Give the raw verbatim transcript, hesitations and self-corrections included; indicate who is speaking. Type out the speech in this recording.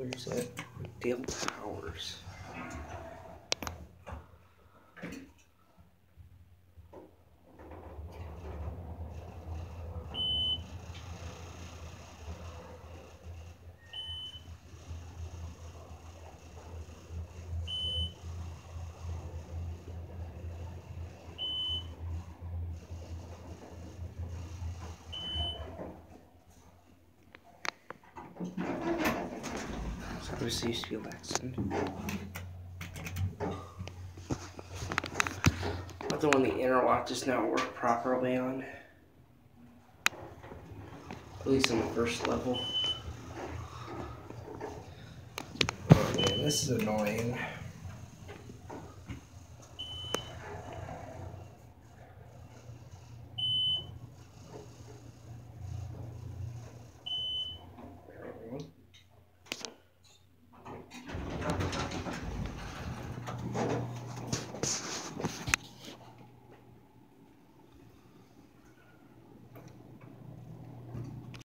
Speaker 1: Where's that? Brookdale Towers. So obviously used to be Lexan. But the one the interlock does not work properly on. At least on the first level. Oh man, this is annoying.